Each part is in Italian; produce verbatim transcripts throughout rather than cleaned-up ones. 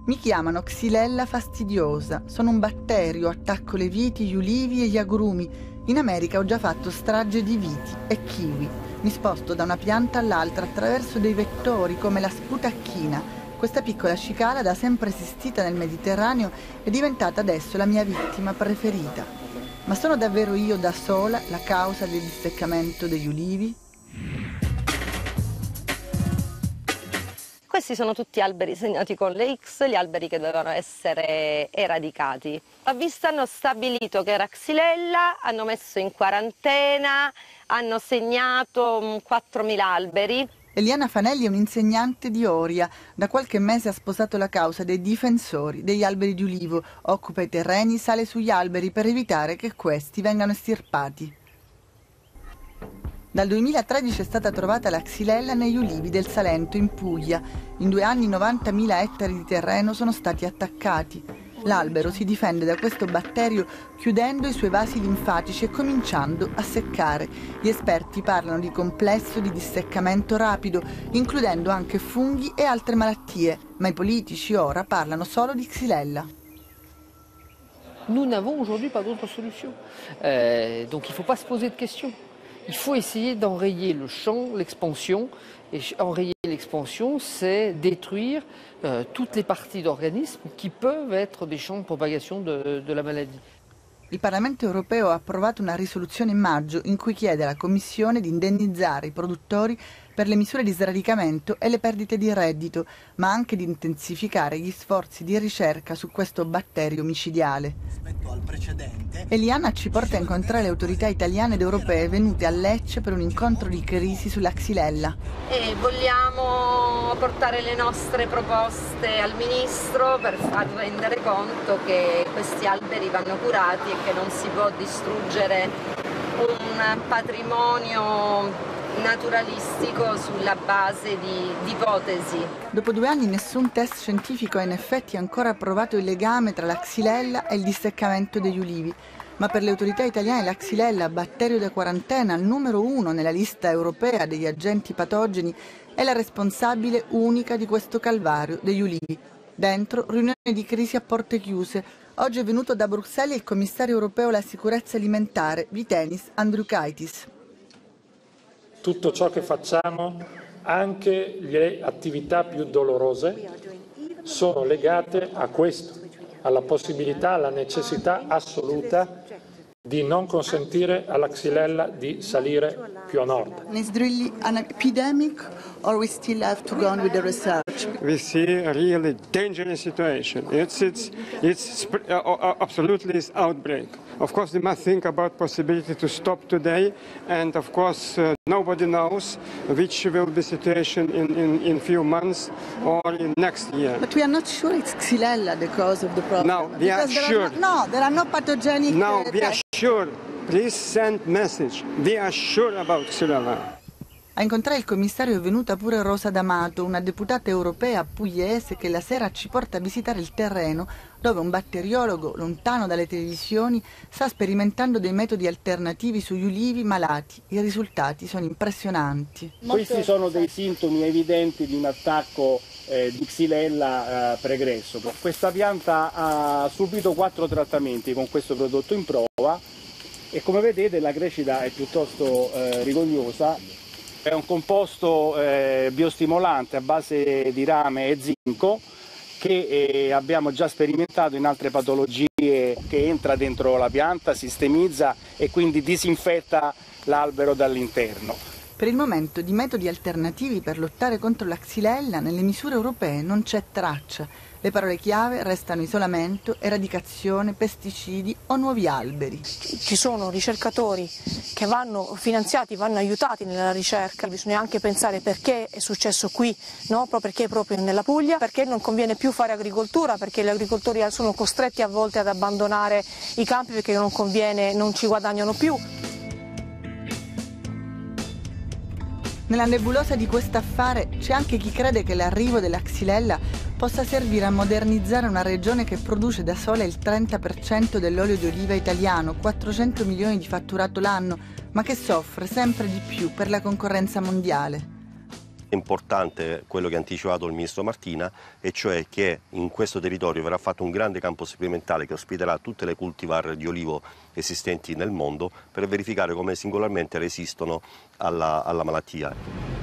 Mi chiamano Xylella fastidiosa, sono un batterio, attacco le viti, gli ulivi e gli agrumi. In America ho già fatto strage di viti e kiwi. Mi sposto da una pianta all'altra attraverso dei vettori come la sputacchina. Questa piccola cicala, da sempre esistita nel Mediterraneo, è diventata adesso la mia vittima preferita. Ma sono davvero io da sola la causa del disseccamento degli ulivi? Questi sono tutti alberi segnati con le X, gli alberi che dovevano essere eradicati. A vista hanno stabilito che era Xylella, hanno messo in quarantena, hanno segnato quattromila alberi. Eliana Fanelli è un'insegnante di Oria. Da qualche mese ha sposato la causa dei difensori degli alberi di ulivo, occupa i terreni, sale sugli alberi per evitare che questi vengano estirpati. Dal duemilatredici è stata trovata la Xylella negli ulivi del Salento, in Puglia. In due anni novantamila ettari di terreno sono stati attaccati. L'albero si difende da questo batterio chiudendo i suoi vasi linfatici e cominciando a seccare. Gli esperti parlano di complesso di disseccamento rapido, includendo anche funghi e altre malattie, ma i politici ora parlano solo di Xylella. Nous n'avons aujourd'hui pas d'autre solution. Euh, donc il ne faut pas se poser de questions. Il faut essayer d'enrayer le champ, l'expansion. Et enrayer l'expansion, c'est détruire euh, toutes les parties d'organismes qui peuvent être des champs de propagation de, de la maladie. Il Parlamento europeo ha approvato una risoluzione in maggio in cui chiede alla Commissione di indennizzare i produttori per le misure di sradicamento e le perdite di reddito, ma anche di intensificare gli sforzi di ricerca su questo batterio micidiale. Rispetto al precedente, Eliana ci porta a incontrare le autorità italiane ed europee venute a Lecce per un incontro di crisi sulla Xylella. E vogliamo portare le nostre proposte al Ministro per far rendere conto che questi alberi vanno curati e che non si può distruggere un patrimonio naturalistico sulla base di, di ipotesi. Dopo due anni nessun test scientifico ha in effetti ancora provato il legame tra la Xylella e il disseccamento degli ulivi, ma per le autorità italiane la Xylella, batterio da quarantena, al numero uno nella lista europea degli agenti patogeni, è la responsabile unica di questo calvario degli ulivi. Dentro, riunione di crisi a porte chiuse. Oggi è venuto da Bruxelles il commissario europeo alla sicurezza alimentare, Vytenis Andriukaitis. Tutto ciò che facciamo, anche le attività più dolorose, sono legate a questo, alla possibilità, alla necessità assoluta di non consentire alla Xylella di salire più a nord. Is it really an epidemic or we still have to go on with the research? We see a really dangerous situation. It's it's it's uh, absolutely an outbreak. Of course, we must think about possibility to stop today, and of course, uh, nobody knows which will be situation in in in few months or in next year. But we are not sure it's Xylella the cause of the problem. No, we are sure. Are no, no, there are no pathogenic. No, uh, we are sure. Please send message. We are sure about Xylella. A incontrare il commissario è venuta pure Rosa D'Amato, una deputata europea pugliese che la sera ci porta a visitare il terreno dove un batteriologo, lontano dalle televisioni, sta sperimentando dei metodi alternativi sugli ulivi malati. I risultati sono impressionanti. Questi sono dei sintomi evidenti di un attacco eh, di Xylella eh, pregresso. Questa pianta ha subito quattro trattamenti con questo prodotto in prova e come vedete la crescita è piuttosto eh, rigogliosa. È un composto eh, biostimolante a base di rame e zinco che eh, abbiamo già sperimentato in altre patologie, che entra dentro la pianta, sistemizza e quindi disinfetta l'albero dall'interno. Per il momento di metodi alternativi per lottare contro la Xylella nelle misure europee non c'è traccia. Le parole chiave restano isolamento, eradicazione, pesticidi o nuovi alberi. Ci sono ricercatori che vanno finanziati, vanno aiutati nella ricerca, bisogna anche pensare perché è successo qui, no? Perché proprio nella Puglia, perché non conviene più fare agricoltura, perché gli agricoltori sono costretti a volte ad abbandonare i campi perché non conviene, non ci guadagnano più. Nella nebulosa di quest'affare c'è anche chi crede che l'arrivo della Xylella possa servire a modernizzare una regione che produce da sola il trenta per cento dell'olio di oliva italiano, quattrocento milioni di fatturato l'anno, ma che soffre sempre di più per la concorrenza mondiale. È importante quello che ha anticipato il ministro Martina, e cioè che in questo territorio verrà fatto un grande campo sperimentale che ospiterà tutte le cultivar di olivo esistenti nel mondo per verificare come singolarmente resistono alla, alla malattia.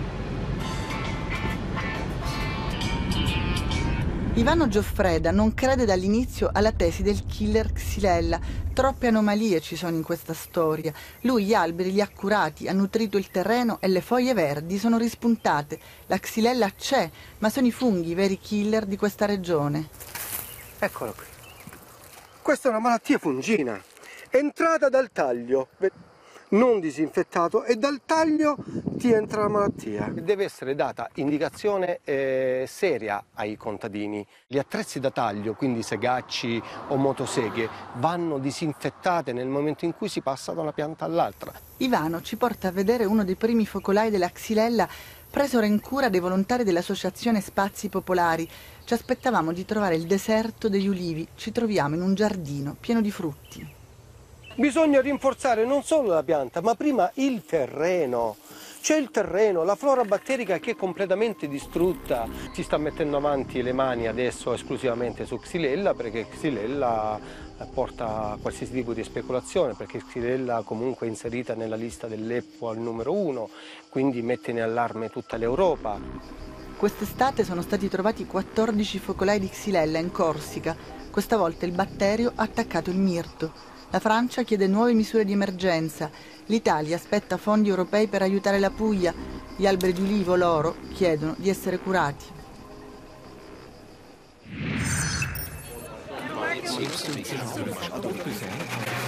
Ivano Gioffreda non crede dall'inizio alla tesi del killer Xylella. Troppe anomalie ci sono in questa storia. Lui gli alberi li ha curati, ha nutrito il terreno e le foglie verdi sono rispuntate. La Xylella c'è, ma sono i funghi i veri killer di questa regione. Eccolo qui. Questa è una malattia fungina, entrata dal taglio, non disinfettato, e dal taglio ti entra la malattia. Deve essere data indicazione eh, seria ai contadini. Gli attrezzi da taglio, quindi segacci o motoseghe, vanno disinfettate nel momento in cui si passa da una pianta all'altra. Ivano ci porta a vedere uno dei primi focolai della Xylella presero in cura dei volontari dell'Associazione Spazi Popolari. Ci aspettavamo di trovare il deserto degli ulivi, ci troviamo in un giardino pieno di frutti. Bisogna rinforzare non solo la pianta, ma prima il terreno. C'è il terreno, la flora batterica che è completamente distrutta. Si sta mettendo avanti le mani adesso esclusivamente su Xylella, perché Xylella porta a qualsiasi tipo di speculazione, perché Xylella comunque è inserita nella lista dell'Eppo al numero uno, quindi mette in allarme tutta l'Europa. Quest'estate sono stati trovati quattordici focolai di Xylella in Corsica. Questa volta il batterio ha attaccato il mirto. La Francia chiede nuove misure di emergenza. L'Italia aspetta fondi europei per aiutare la Puglia. Gli alberi di ulivo, loro, chiedono di essere curati. Sì, sì, sì.